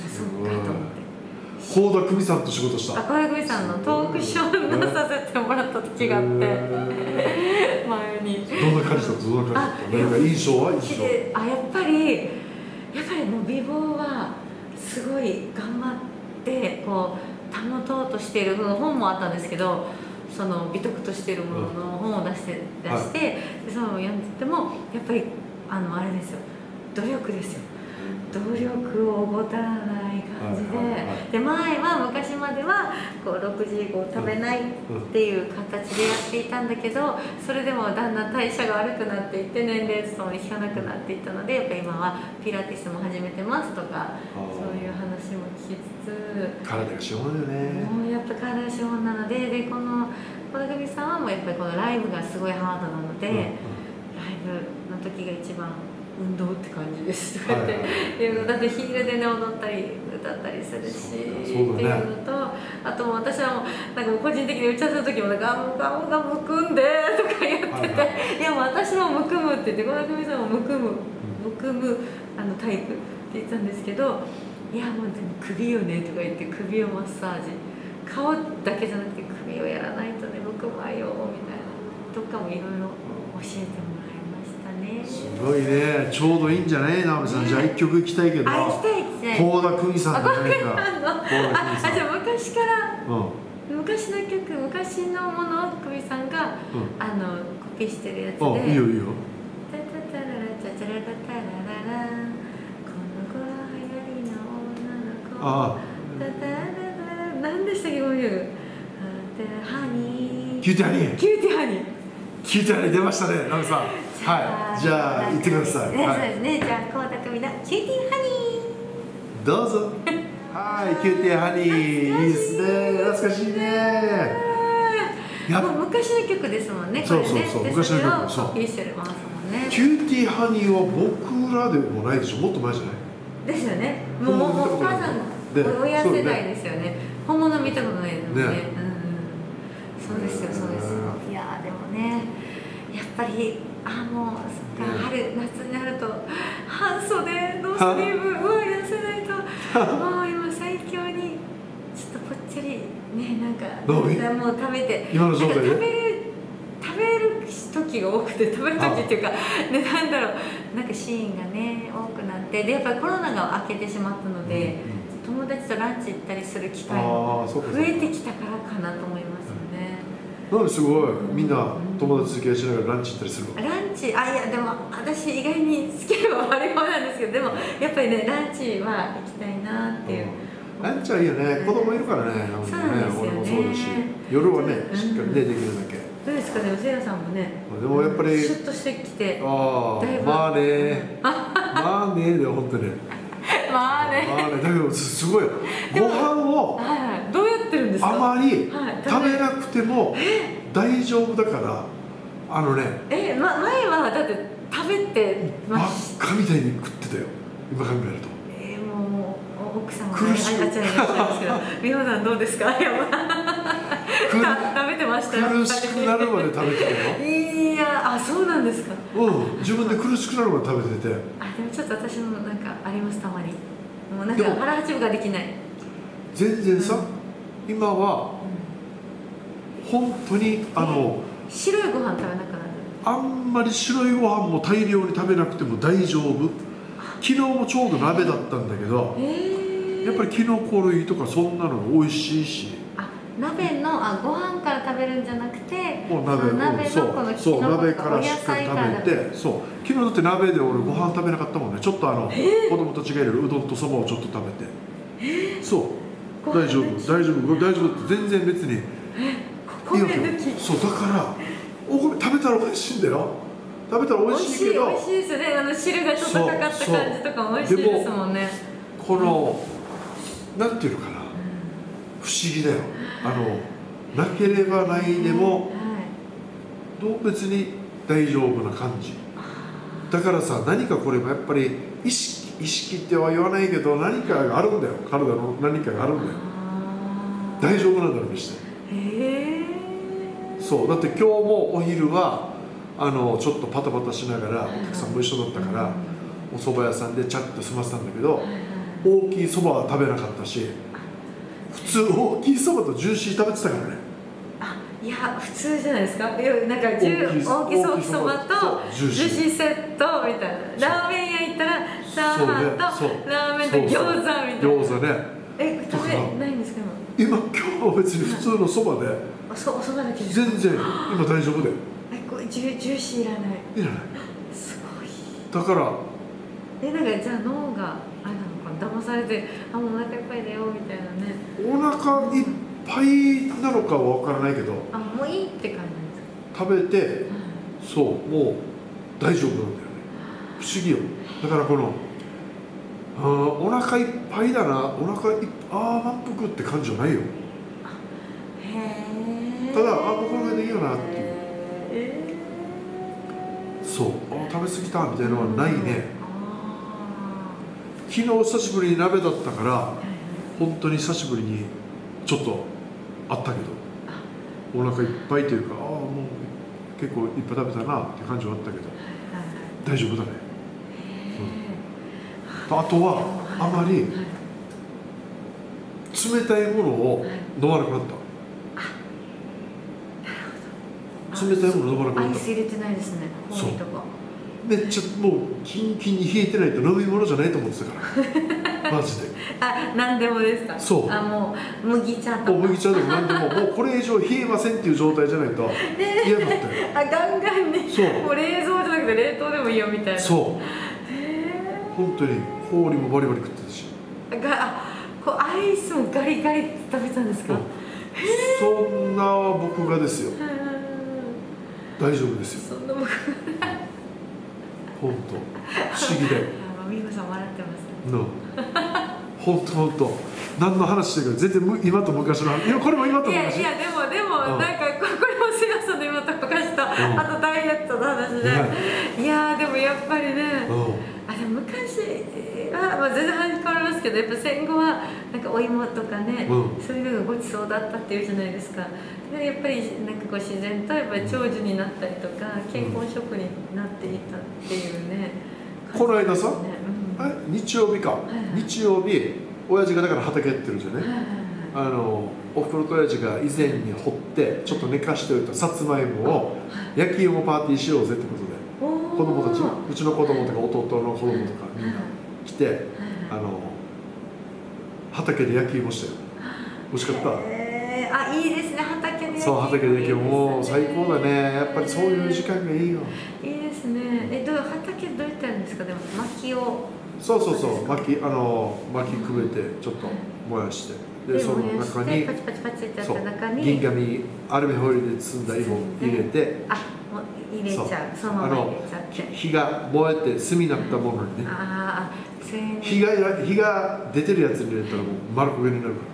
そうかと思って。 倖田來未さんと仕事した。 倖田來未さんのトークショーに出させてもらった時があって、前に。 どんな感じだった？どんな感じだった？なんか印象は印象。 あ、やっぱりやっぱりもう美貌はすごい頑張ってこう保とうとしている本もあったんですけど、その美徳としているものの本を出して出して、はい、でその読んでてもやっぱりあのあれですよ、努力ですよ。努力を怠らない感じで、はいはいはい、で前は昔まではこうろくじ以降食べないっていう形でやっていたんだけど、それでもだんだん代謝が悪くなっていって年齢とともに効かなくなっていったので、やっぱ今はピラティスも始めてますとか、そういう話も聞きつつ、 体が資本だよね。 もうやっぱ体が資本なので、でこの倖田來未さんはもうやっぱりこのライブがすごいハードなので、うんうん、ライブの時が一番運動って感じですとかって、はい、だってヒールでね踊ったり歌ったりするし、ね、っていうのと、あとも私はもうなんか個人的に打ち合わせの時もなんか「ガムガムむくんで」とか言ってて「はいはい、いやもう私もむくむ」って言って、倖田來未さんもむくむむくむあのタイプって言ってたんですけど、いやもうでも首よねとか言って首をマッサージ、顔だけじゃなくて首をやらないとねむくむわよみたいなとかもいろいろ教えてもらいましたね。 すごいね、ちょうどいいんじゃない直美さん、ね、じゃあ一曲行きたいけど、 あ、行きたい行きたい。 倖田來未さんじゃないか。 あ、じゃあ昔から、うん、昔の曲、昔のものを久美さんが、うん、あのコピーしてるやつで。 あ、いいよいいよ。 タタタララタタラタタラララ、この子は流行りの女の子。ああ。タタラララ、なんでしたっけこの曲。ハニー。 キューティーハニー。 キューティーハニー。 キューティーハニー出ましたね、直美さん。はい、じゃあ行ってください。 ね、そうですね。じゃあ倖田來未のキューティーハニー。どうぞ。はい、キューティーハニー、いいですね。懐かしいね。 やもう昔の曲ですもんね。 そうそうそう、昔の曲。 そう。コピーしてますもんね。 キューティーハニーは僕らでもないでしょ。もっと前じゃない。 ですよね。もうもうお母さんの親世代ですよね。本物見たことないですもんね。うん、そうですよそうですよ。いやでもね。いやっぱりあもうそっか、春夏になると半袖ノースリーブうわ痩せないともう今最強にちょっとぽっちゃりねなんかもう食べて今の状態で食べる食べる時が多くて食べる時っていうかねなんだろうなんかシーンがね多くなってでやっぱりコロナが明けてしまったので、うん、友達とランチ行ったりする機会も増えてきたからかなと思いますよね。 なんですごいみんな友達付き合いしながらランチ行ったりするの？ ランチあいやでも私意外にスケールは悪い方なんですけどでもやっぱりねランチは行きたいなっていう。 ランチはいいよね、子供いるからね、 そうなんですよね。 俺もそうだし、夜はね、しっかりね、できるだけ。 どうですかね、せいやさんもね。 でもやっぱり。 シュッとしてきて。 ああ、まあね。まあね、で本当ね。 まあね。 まあね、だけど、すごい。ご飯を。 はい、どうやってるんですか。 あまり食べなくても大丈夫だから、あのね。 え、ま、前はだって食べてまし。バカみたいに食ってたよ、今考えると。 奥様があちゃいらっしゃいますけど、美穂さんどうですか？食べてましたよ。 苦しくなるまで食べてたよ。 いや、あ、そうなんですか。 うん、自分で苦しくなるまで食べてて。 あ、でもちょっと私もなんかありますたまに。もうなんか腹八分ができない。 全然さ、うん、今は本当にあの白いご飯食べなくなる。 あんまり白いご飯も大量に食べなくても大丈夫。昨日もちょうど鍋だったんだけど。やっぱりキノコ類とかそんなの美味しいし、 あ、鍋のあご飯から食べるんじゃなくて、 もう鍋鍋のこのキノコとかお野菜から食べて、そう昨日だって鍋で俺ご飯食べなかったもんね。ちょっとあの子供たちがいるうどんとそばをちょっと食べて、そう大丈夫大丈夫大丈夫って全然別にいいわけよ。そうだからお米食べたら美味しいんだよ。食べたら美味しいけど、 美味しいですよね。あの汁がちょっとかかった感じとかも美味しいですもんね。 このなんていうのかな、不思議だよ。あのなければないでも、どう別に大丈夫な感じだからさ、何かこれもやっぱり意識意識っては言わないけど何かがあるんだよ。体の何かがあるんだよ。大丈夫なんだろうにして。そうだって今日もお昼はあのちょっとパタパタしながらお客さんも一緒だったからお蕎麦屋さんでチャッと済ませたんだけど、大きいそばは食べなかったし、普通大きいそばとジューシー食べてたからね。 あ、いや普通じゃないですか。なんか大きいそばとジューシーセットみたいな。ラーメン屋行ったらチャーハンとラーメンと餃子みたいな。 餃子ね。 え、食べないんですか今？今今日は別に普通のそばで。 おそばだけですか？ 全然今大丈夫だよ。 え、これジュジューシーいらない。 いらない。 すごい。 だから。 え、なんかじゃあ脳があれなのかな、騙されて、あ、もうお腹いっぱいだよみたいなね。 お腹いっぱいなのかは分からないけど、 あ、もういいって感じなんですか？ 食べて、うん、そうもう大丈夫なんだよね。不思議よ。だからこのあお腹いっぱいだな、お腹いっああ満腹って感じじゃないよ。 へえ。 ただあもうこのぐらいでいいよなっていう。 えー、そうあ食べ過ぎたみたいなのはないね。昨日久しぶりに鍋だったから、はい、本当に久しぶりにちょっとあったけど、お腹いっぱいというか、ああもう結構いっぱい食べたなって感じはあったけど、大丈夫だね。うん、あとはあまり冷たいものを飲まなくなった。冷たいもの飲まなくなった。 アイス入れてないですね。 そうめっちゃもうキンキンに冷えてないと飲み物じゃないと思ってたからマジで。 あ、何でもですか？ そう。 あ、もう麦茶とか。 麦茶でも何でももうこれ以上冷えませんっていう状態じゃないと嫌だったよ。 あ、ガンガンに。そう。もう冷蔵じゃなくて冷凍でもいいよみたいな。 そう。へー。本当に氷もバリバリ食ってたし。 が、あ、こうアイスもガリガリ食べたんですか？ そんな僕がですよ。大丈夫ですよ。 そんな僕。 本当不思議で。 美穂さん笑ってます。 の。本当本当。何の話してるか全然今と昔の話。いやこれも今と昔。 いやいやでもでも、うん、なんかこれもせいやさんの今と昔と、うん、あとダイエットの話で、ね、いやでもやっぱりね。うん、あでも昔はまあ全然話変わりますけど、やっぱ戦後はなんかお芋とかね、 うん、 そういうのがごちそうだったっていうじゃないですか。でやっぱりなんかこう自然とやっぱり長寿になったりとか健康食になっていたっていうね、 うん、この間さ、 うん、 あ日曜日か、はいはい、日曜日親父がだから畑やってるじゃね、はいはいはい、あのおふくろと親父が以前に掘ってちょっと寝かしておいたさつまいもを焼き芋パーティーしようぜってことで、子供たち、うちの子供とか弟の子供とかみんな来て、あの畑で焼き芋してる。美味しかった。 えー、あ、いいですね、畑で焼き芋。 そう、畑で焼き芋もう最高だね。やっぱりそういう時間がいいよ。 いいですね。え、どう畑どうやってやるんですか。でも薪を。 そうそうそう、薪あの薪くべてちょっと燃やして、でその中にパチパチパチってやった中に銀紙アルミホイルで包んだ芋を入れて、 あ、もう入れちゃう。そのまま入れちゃって。火が燃えて炭になったものにね。 ああ、 火が火が出てるやつに入れたらもう丸焦げになるから。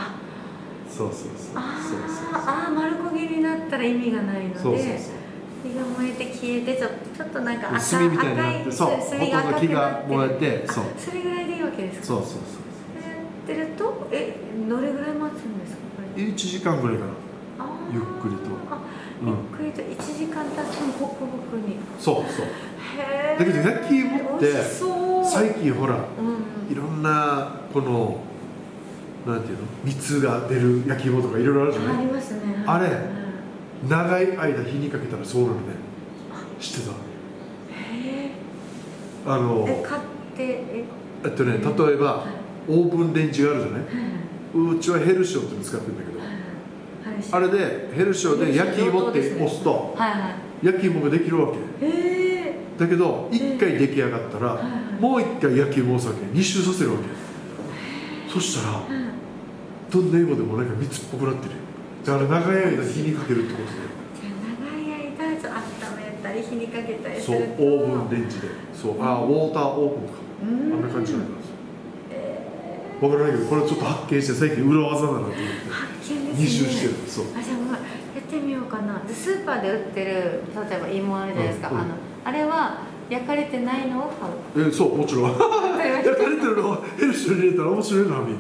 あ、そうそうそう。 ああ、丸焦げになったら意味がないので。そうそうそう。火が燃えて消えてちょちょっとなんか赤炭みたいになって、そう、ほとんど木が燃えて、 そう。それぐらいでいいわけですか。 そうそうそう。 それやってると、え、どれぐらい待つんですか。 いちじかんぐらいかな。ゆっくりと。 ゆっくりといちじかん経つのホクホクに。 そうそう。だけど焼き芋って最近ほら、いろんなこのなんていうの蜜が出る焼き芋とかいろいろあるじゃない。 ありますね。 あれ長い間火にかけたらそうなのね。知ってた？ へえ。 あのえ、買ってええっとね、例えばオーブンレンジがあるじゃない。うちはヘルシオっての使ってるんだけど、あれでヘルシオで焼き芋って押すと焼き芋ができるわけ。だけどいっかい出来上がったらもういっかい焼き芋をさけに周させるわけ。そしたらどんな芋でもなんか蜜っぽくなってるよ。だから長い間火にかけるってことで。 長い間ちょっと温めたり火にかけたりすると。 そう、オーブンレンジで。そう、あ、ウォーターオーブンか。あんな感じなんです。わからないけど、これちょっと発見して最近裏技だなと思って。 発見ですね。 二周してる。そう。 あ、じゃあもうやってみようかな。スーパーで売ってる例えば芋あるじゃないですか。あのあれは焼かれてないのを買う。 え、そう、もちろん。焼かれてるのをヘルシーに入れたら面白いな、み。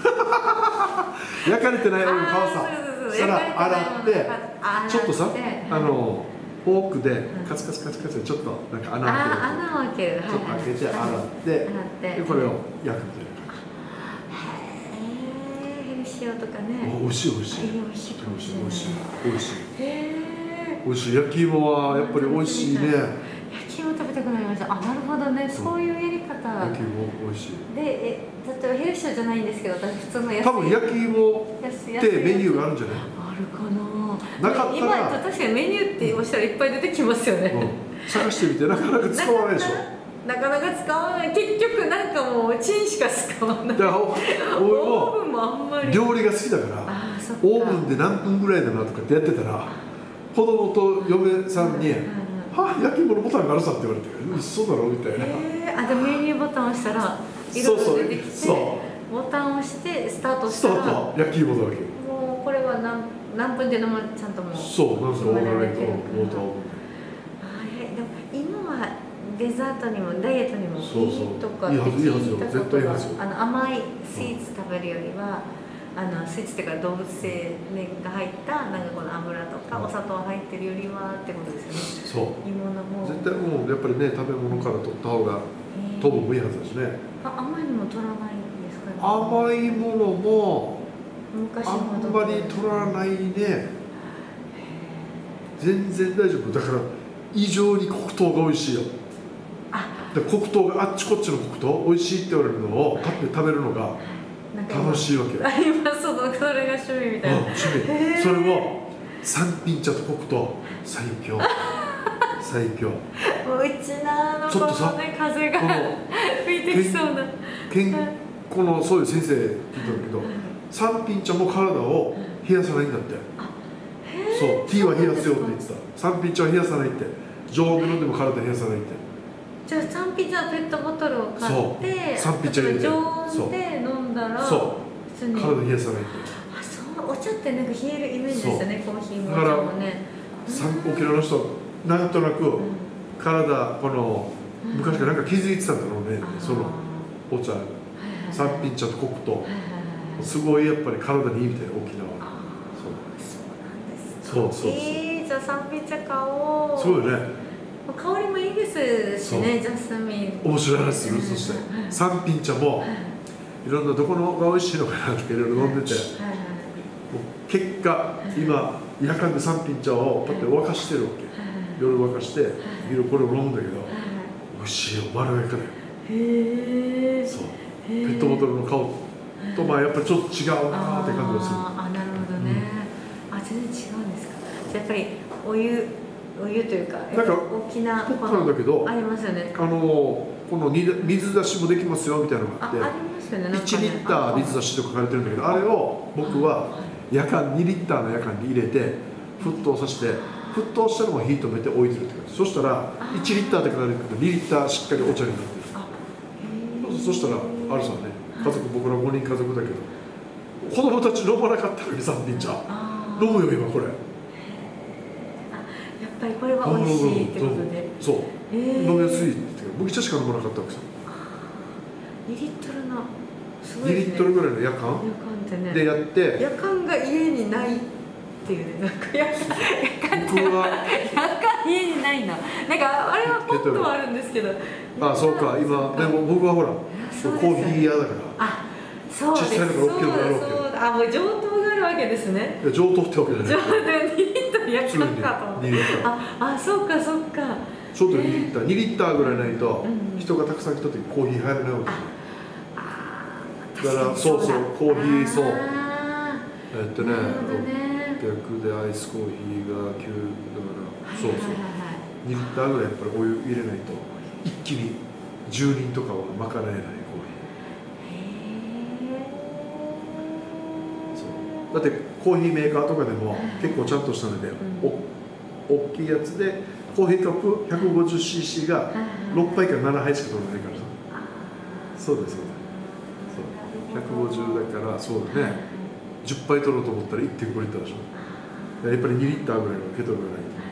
焼かれてないのを買うさ。そしたら洗ってちょっとさ、あのフォークでカツカツカツカツでちょっとなんか穴開ける。 穴を開ける。 ちょっと開けて洗ってでこれを焼くみたいな。 ヘルシオとかね。 美味しい美味しい。 美味しい美味しい美味しい美味しい。 美味しい。焼き芋はやっぱり美味しいね。 焼き芋食べたくなりました。あ、なるほどね。そういうやり方。 焼き芋美味しい。 で、え、例えばヘルシオじゃないんですけど、私普通の安い。 多分焼き芋ってメニューがあるんじゃない？ あるかな。 なかったら。 今確かにメニューって押したらいっぱい出てきますよね。 探してみてなかなか使わないでしょ。 なかなか使わない。結局なんかもうチンしか使わない。 だからオーブンもあんまり料理が好きだから、オーブンで何分ぐらいだなとかってやってたら、子供と嫁さんに「は焼き芋のボタンがあるさ」って言われて「嘘だろ」みたいな。 えー、あ、でメニューボタンを押したら色が出てきて、ボタンを押してスタートしたらスタート焼き芋だわけ。 もうこれは何何分でのもちゃんともうそうなんか分からないと思うと。 あれでも芋はデザートにもダイエットにもいいとかって聞いたことが、あの甘いスイーツ食べるよりは、あのスイーツっていうか動物性が入ったなんかこの油とかお砂糖入ってるよりはってことですよね。そう。芋のも絶対もうやっぱりね食べ物から取った方が糖分もいいはずだしね。 あ、甘いのも取らないんですかね。 甘いものもあんまり取らないね。全然大丈夫だから異常に黒糖が美味しいよ。で黒糖があっちこっちの黒糖美味しいって言われるのを買って食べるのが楽しいわけ。 ありますそのそれが趣味みたいな。 趣味。それを三品茶と黒糖最強最強。 もううちなのこのね風が吹いてきそうな。 健このそういう先生聞いたんだけど、三品茶も体を冷やさないんだって。そう、ティーは冷やすよって言ってた。三品茶は冷やさないって。常温で飲んでも体冷やさないって。 じゃあ三品茶のペットボトルを買って三品茶入れて常温で飲んだらそう普通に体冷やさないって。 あ、そうお茶ってなんか冷えるイメージですよね。コーヒーもお茶もね。 沖縄の人なんとなく体この昔からなんか気づいてたんだろうね、そのお茶三品茶と黒糖、すごいやっぱり体にいいみたいな、沖縄は。そうそうそう。 ええ、じゃあ三品茶買おう。 そうよね。 香りもいいですしね、ジャスミン。 面白い話する。そして三品茶もいろんなどこのが美味しいのかなっていろいろ飲んでて、結果今夜間で三品茶をこうやって沸かしてるわけ。夜沸かして昼これを飲むんだけど、美味しいよ、まろやかで。へえ。そう。ペットボトルの顔とまあやっぱりちょっと違うなって感じがする。 あ、なるほどね。あ、全然違うんですか。じゃあやっぱりお湯お湯というか、 なんか大きなポップなんだけど、 ありますよね。 あのこの水出しもできますよみたいなのがあって、 ありますよね。 いちリッター水出しと書かれてるんだけど、あれを僕は夜間にリッターの夜間に入れて沸騰させて、沸騰したのも火止めて置いてるって感じ。そしたらいちリッターって書かれてるけどにリッターしっかりお茶になってる。そしたらあるさね、家族僕らごにん家族だけど、子供たち飲まなかったのに三品茶飲むよ今これ。 やっぱりこれは美味しいってことで、 そう、飲みやすいっていうか、麦茶しか飲まなかったわけさ。 にリットルのすごいにリットルぐらいの夜間でやって、 夜間が家にないっていうね、なんか夜間僕は夜間家にないの、なんかあれはポットはあるんですけど、 あ、そうか、今でも僕はほらコーヒー屋だから、 あ、そうです、そうだそうだ、あ、もう上等があるわけですね。 いや上等ってわけじゃない。 上等にリットル夜間かと思って。あ、あ、そうかそうか。 ちょうどにリッター、にリッターぐらいないと人がたくさん来た時コーヒー入らないわけ。だからそうそう、コーヒー、そうえっとね、ろっぴゃくでアイスコーヒーがきゅうだから、そうそうにリッターぐらいやっぱりお湯入れないと一気にじゅうにんとかは賄えないコーヒー。そうだってコーヒーメーカーとかでも結構ちゃんとしたので、お大きいやつでコーヒーカップ ひゃくごじゅうシーシー がろっぱいからななはいしか取れないからさ。そうだそうだ。ひゃくごじゅうだからそうだね。じゅっぱい取ろうと思ったら いってんごリッターでしょ。やっぱりにリッターぐらいのケトルがないと。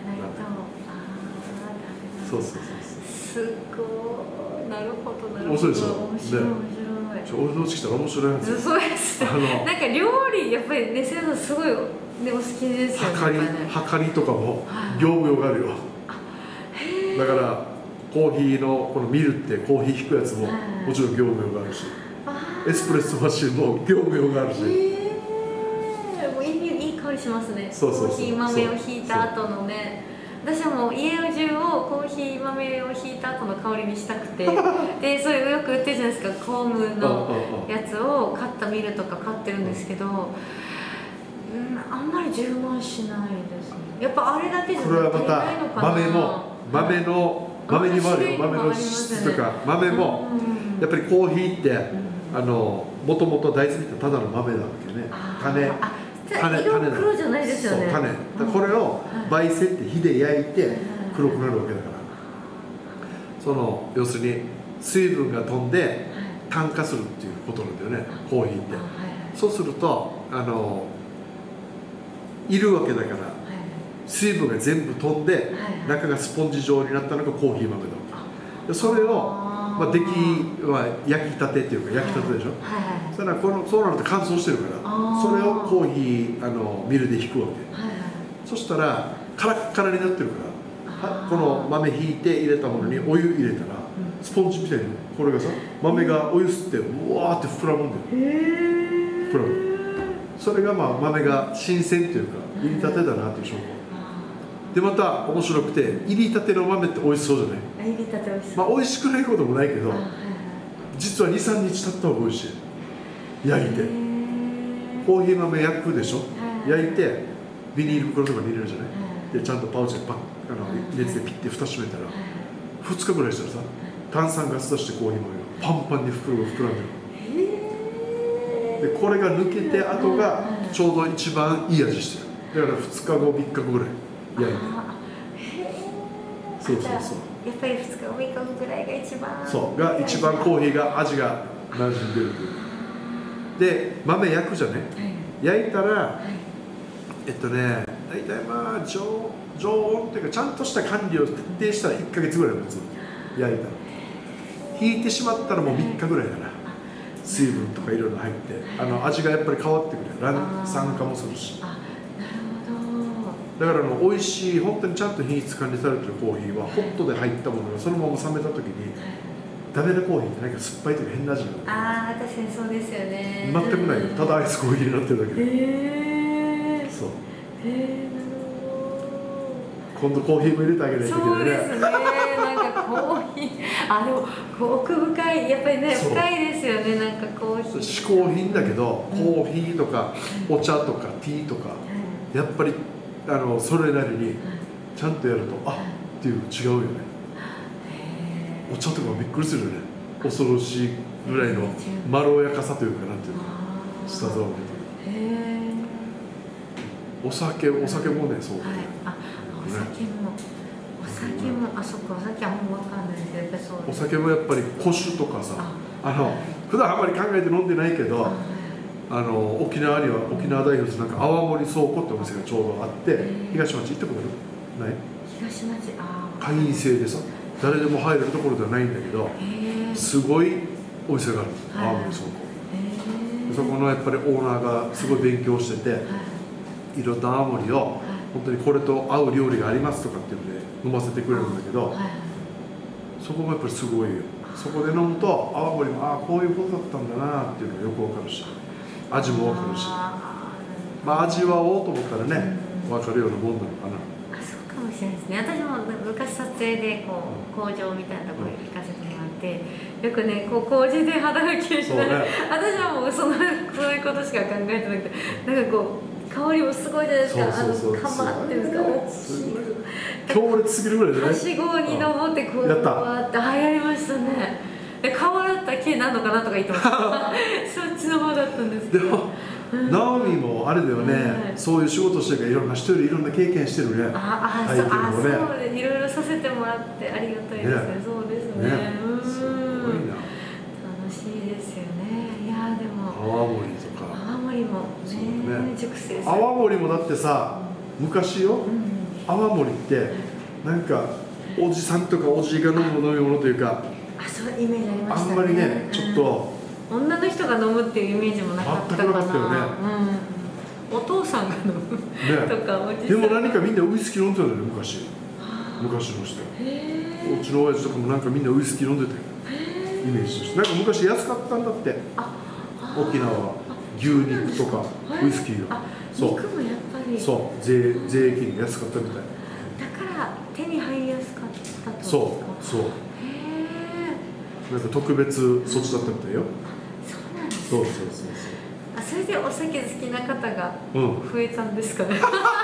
そうそうそうそう。すごい。なるほどなるほど。 面白いでしょ。 面白い面白い。 俺のうち来たら面白いやつ。 そうです。なんか料理やっぱりね、先生すごいねお好きですよね。 はかりはかりとかも業務用があるよ。だからコーヒーのこのミルってコーヒー引くやつももちろん業務用があるし、エスプレッソマシンも業務用があるし。 もういいいい香りしますね。 そうそうそう。 コーヒー豆をひいた後のね。私はもう家中をコーヒー豆をひいた後の香りにしたくてで、それをよく売ってるじゃないですか、コームのやつを買ったミルとか買ってるんですけど、うん、あんまり充満しないですね。やっぱあれだけじゃ足りないのかな。これはまた豆も豆の豆にもあるよ。豆の質とか豆もやっぱりコーヒーってあのもともと大豆ってただの豆なわけね。種種色黒じゃないですよね。 種これを焙煎って火で焼いて黒くなるわけだから、その要するに水分が飛んで炭化するっていうことなんだよね、コーヒーって。そうするとあのいるわけだから、水分が全部飛んで中がスポンジ状になったのがコーヒー豆だ。それをまあ出来は焼きたてっていうか焼きたてでしょ。それはこのそうなると乾燥してるから、それをコーヒーあのミルで引くわけ。そしたらカラッカラになってるから、この豆引いて入れたものにお湯入れたらスポンジみたいにこれがさ、豆がお湯吸ってうわーって膨らむんだよ。膨らむ。それがまあ豆が新鮮っていうか入りたてだなっていう証拠で、また面白くて入りたての豆って美味しそうじゃない。 入りたて美味しそう。 まあ美味しくないこともないけど、実はにさんにち経った方が美味しい。焼いてコーヒー豆焼くでしょ。焼いてビニール袋とかに入れるじゃない。でちゃんとパウチでパッあの熱でピッて蓋閉めたらふつかぐらいしたらさ、炭酸ガス出してコーヒー豆がパンパンに袋が膨らんでる。でこれが抜けて後がちょうど一番いい味してる。だからふつかごみっかごぐらい焼いて。そうそうそう。 やっぱりふつかごみっかごぐらいが一番そうが一番コーヒーが味が馴染んでるという。で豆焼くじゃね、焼いたらえっとね大体まあ常常温っていうかちゃんとした管理を徹底したらいっかげつぐらい持つ。焼いたら引いてしまったらもうみっかぐらいだな。 水分とかいろいろ入って、あの味がやっぱり変わってくる。卵酸化もするし。 あ、なるほど。だからあの美味しい、本当にちゃんと品質管理されてるコーヒーはホットで入ったものがそのまま冷めた時に、ダメなコーヒーってなんか酸っぱいというか変な味になる。 ああ、確かにそうですよね。 全くないよ。ただアイスコーヒーになってるだけで。 へえ。 そう。 へえ、なるほど。 今度コーヒーも入れてあげないといけないね。 そうですね。なんかコーヒー、あ、でも奥深い、やっぱりね、深いですよね。なんかコーヒー。 嗜好品だけど、コーヒーとかお茶とかティーとか、やっぱりあのそれなりにちゃんとやると、あっていう違うよね。お茶とかびっくりするよね。恐ろしいぐらいのまろやかさというか、なんていうの、舌触りというか。お酒、お酒もね、そう。 あ、お酒も、お酒も、あ、そっか、お酒あんま分かんないですけど、やっぱりそう。 お酒もやっぱり古酒とかさ、あの普段あんまり考えて飲んでないけど、あの沖縄には沖縄代表するなんか泡盛倉庫ってお店がちょうどあって、東町行ったことある？ない？東町、ああ。会員制でさ、誰でも入れるところではないんだけど、すごいお店があるんです、泡盛倉庫。そこのやっぱりオーナーがすごい勉強してて、いろんな泡盛を本当にこれと合う料理がありますとかっていうので飲ませてくれるんだけど、そこもやっぱりすごいよ。そこで飲むと泡盛も、ああこういうことだったんだなっていうのがよくわかるし、味もわかるし、まあ味わおうと思ったらね、わかるようなもんなのかな。 あ、そうかもしれないですね。私も昔撮影でこう工場みたいなところに行かせてもらって、よくね、こう麹で働きをしながら、私はもうそのそういうことしか考えてなくて、なんかこう香りもすごいじゃないですか。あの釜っていうんですか、大きい強烈すぎるぐらいじゃない？はしごに登ってこうやって、あ、やりましたね。で、川だったら綺麗なのかなとか言ってました。そっちの方だったんですけど。でもナオミもあれだよね、そういう仕事してるからいろんな人よりいろんな経験してるね。 ああ、そう、あ、そうでいろいろさせてもらってありがたいですね。そうですね。 すごいな。 楽しいですよね。いやでも泡盛とか。 泡盛もね、熟成。 泡盛もだってさ、昔よ、泡盛ってなんかおじさんとかおじいが飲む飲み物というか、 あ、そうイメージありましたね。 あんまりね、ちょっと女の人が飲むっていうイメージもなかったかな。全くなかったよね。うん、お父さんが飲む、ね、とかおじさん。 でも何かみんなウイスキー飲んでたんだよ昔。昔の人。うちの親父とかもなんかみんなウイスキー飲んでたよ。イメージとして。なんか昔安かったんだって。沖縄は牛肉とかウイスキーが。 そう。肉もやっぱり。 そう。税税金が安かったみたい。だから手に入りやすかったと。 そうそう。なんか特別措置だったみたいよ。 そうなんです。 そうそうそうそう。 あ、それでお酒好きな方が増えたんですかね。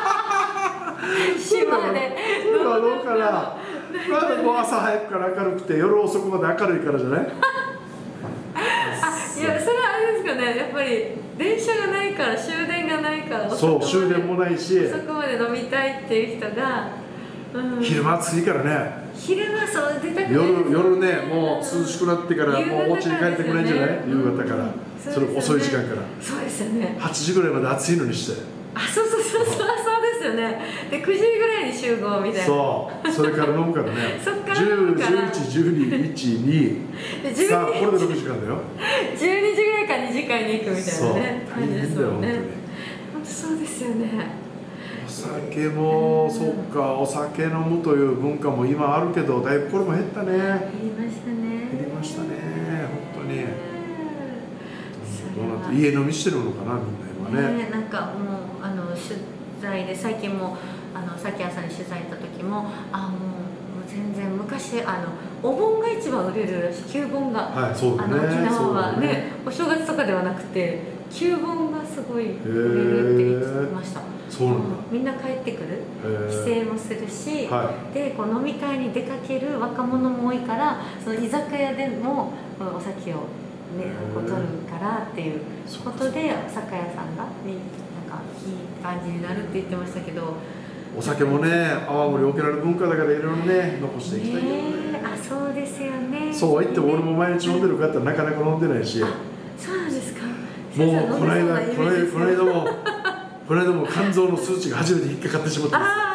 島で。 今どうかな。まだもう朝早くから明るくて夜遅くまで明るいからじゃない？あ、いや、それはあれですかね。やっぱり電車がないから終電がないから。 そう、終電もないし。 遅くまで飲みたいっていう人が。 昼間暑いからね。 昼間そう出たくない。 夜夜ね、もう涼しくなってからもうお家に帰ってくれんじゃない？夕方から。それ遅い時間から。 そうですよね。 はちじぐらいまで暑いのにして。 あ、そうそうそうそうそうですよね。でくじぐらいに集合みたいな。 そう。それから飲むからね。 そっからじゅう、じゅういち、じゅうに、いち、に。さあこれでろくじかんだよ。 じゅうにじぐらいからにじかんに行くみたいなね。 そう。大変だよ本当に。 本当そうですよね。 お酒も、そっか、お酒飲むという文化も今あるけど、だいぶこれも減ったね。 減りましたね。 減りましたね、本当に。どうなって家飲みしてるのかな、みんな今ね。 ね、なんかもうあの取材で最近もあのさっき朝に取材行った時も、あ、もう全然昔あのお盆が一番売れるらしい。旧盆が、 はい、そうだね。 あの沖縄はね、ね、お正月とかではなくて旧盆がすごい売れるって言ってました。 そうなんだ。 みんな帰ってくる、帰省もするし、 はい、 でこう飲み会に出かける若者も多いから、その居酒屋でもお酒を、ね、こう取るからっていうことでお酒屋さんが、ね、なんかいい感じになるって言ってましたけど、 お酒もね、泡盛沖縄の文化だからいろいろね残していきたいけどね。 あ、そうですよね。 そうは言っても俺も毎日飲んでるかってなかなか飲んでないし。 そうなんですか。 もうこの間この間この間もこの間も肝臓の数値が初めて引っかかってしまったんですよ。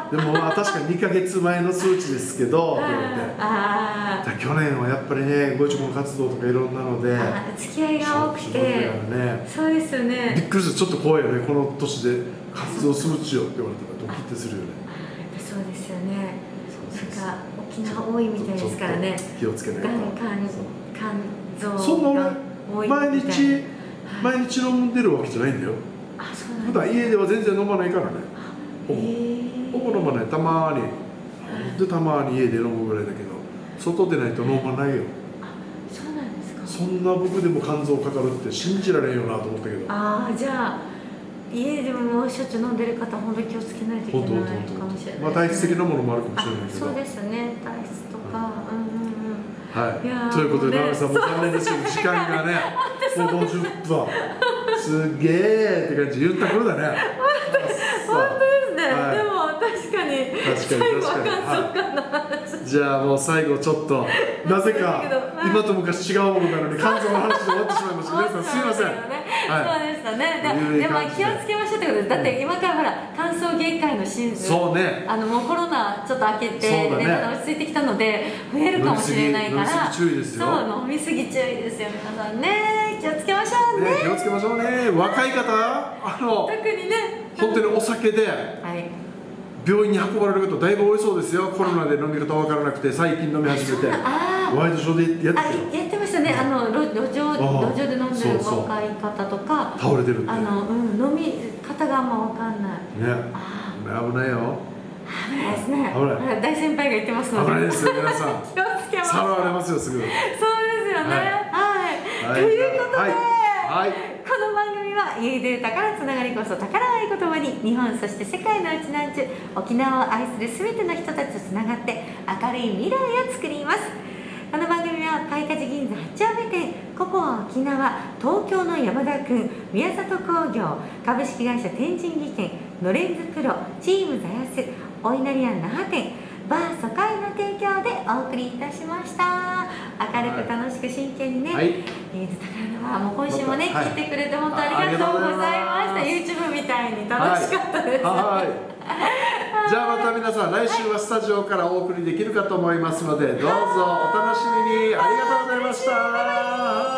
でもまあ確かににかげつまえの数値ですけどって言われて、 ああ去年はやっぱりねご自分活動とかいろんなので付き合いが多くて、 ね、 そうですよね。 びっくりする、ちょっと怖いよね、この年で活動数値よって言われたらドキッてするよね。 そうですよね。なんか沖縄多いみたいですからね。 気をつけないと。 肝臓そんなが多いみたいな。 毎日毎日飲んでるわけじゃないんだよ。 あ、そうなん普段家では全然飲まないからね。ほぼほぼ飲まない、たまにでたまに家で飲むぐらいだけど、外でないと飲まないよ。 あ、そうなんですか。 そんな僕でも肝臓かかるって信じられんよなと思ったけど。 ああ、じゃあ家でもしょっちゅう飲んでる方本当に気をつけないといけないかもしれない。 まあ体質的なものもあるかもしれないけど。 そうですね、体質とか、うんうんうん。 はい、ということで、ナミさんも残念ですけど、時間がね、もうごじゅっぷん、すげえって感じ、言った頃だね。 本当ですね、でも確かに、最後は感想かな。 じゃあもう最後ちょっと、なぜか今と昔違うものなのに、肝臓の話で終わってしまいました。皆さん、すみません。 そうでしたね。でも気をつけましょうってことです。だって今からほら、歓送迎会のシーズン、 そうね、 あのもうコロナちょっと明けて、まだ落ち着いてきたので、増えるかもしれないから、 注意ですよ。 そう、飲みすぎ注意ですよ、皆さんね。気をつけましょうね。 気をつけましょうね。若い方、あの特にね、 本当にお酒で病院に運ばれる方だいぶ多いそうですよ。コロナで飲み方わからなくて最近飲み始めて、ワイドショーでやってたやってましたね。あの路上路上で飲んでる若い方とか倒れてるって、 あのうん飲み方があんまわかんないね。危ないよ。 危ないですね。大先輩が言ってますので。 危ないですよ、皆さん。 気をつけます。 さらわれますよ、すぐ。そうですよね。はい。ということで、この番組は家で宝つながりこそ宝愛言葉に、日本そして世界のうちなんちゅ沖縄を愛するすべての人たちとつながって明るい未来を作ります。この番組はパイカジ銀座はち丁目店、ココア沖縄、東京の山田くん、宮里工業、株式会社天神技研、ノレンズプロ、チームザヤス、お稲荷庵那覇店、バー疎開の提供でお送りいたしました。明るく楽しく真剣にね、はい、えーと宝はもう今週もね、はい、聞いてくれて本当ありがとうございました。YouTube みたいに楽しかったです。はい、 じゃあまた皆さん、来週はスタジオからお送りできるかと思いますので、どうぞお楽しみに。ありがとうございました。